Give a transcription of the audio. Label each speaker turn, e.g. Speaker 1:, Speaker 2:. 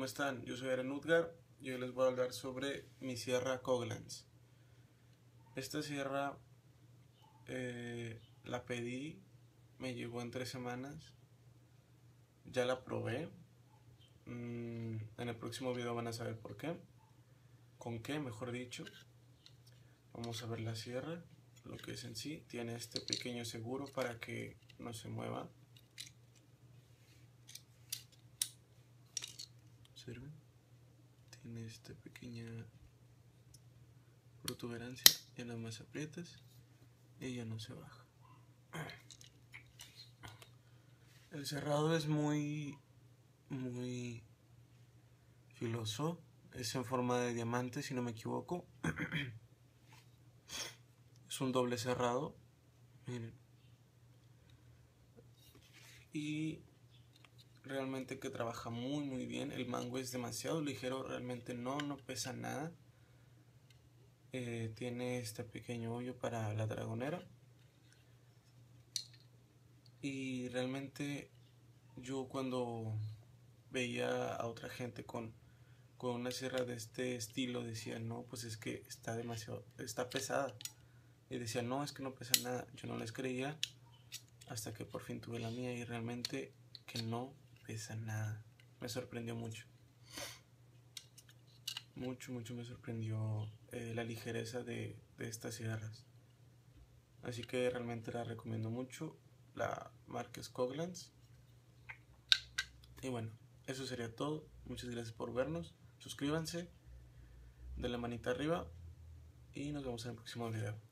Speaker 1: están? Yo soy Eren Utgar y hoy les voy a hablar sobre mi sierra Koblenz. Esta sierra la pedí, me llegó en 3 semanas, ya la probé. En el próximo video van a saber por qué, con qué, mejor dicho. Vamos a ver la sierra, lo que es en sí. Tiene este pequeño seguro para que no se mueva. ¿Observen? Tiene esta pequeña protuberancia y nada más aprietas y ella no se baja. El cerrado es muy filoso, es en forma de diamante si no me equivoco. Es un doble cerrado, miren, y realmente que trabaja muy bien. El mango es demasiado ligero, realmente no pesa nada. Tiene este pequeño hoyo para la dragonera. Y realmente yo cuando veía a otra gente con una sierra de este estilo decía, no, pues es que está pesada. Y decía, no, es que no pesa nada. Yo no les creía hasta que por fin tuve la mía y realmente que no pesa nada. Me sorprendió mucho. Mucho me sorprendió la ligereza de estas sierras. Así que realmente la recomiendo mucho. La marca es Koblenz. Y bueno, eso sería todo. Muchas gracias por vernos. Suscríbanse, denle manita arriba y nos vemos en el próximo video.